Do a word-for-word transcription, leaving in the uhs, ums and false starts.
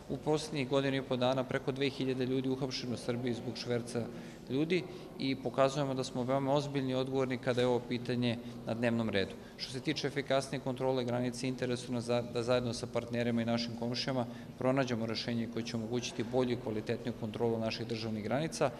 u poslednjih godinu i po dana preko dve hiljade ljudi uhapšeno u Srbiji zbog šverca ljudi i pokazujemo da smo veoma ozbiljni i odgovorni kada je ovo pitanje na dnevnom redu. Što se tiče efikasnije kontrole granice, interesuje nas da zajedno sa partnerima i našim komšijama pronađemo rešenje koje će omogućiti bolju i kvalitetniju kontrolu naših državnih granica,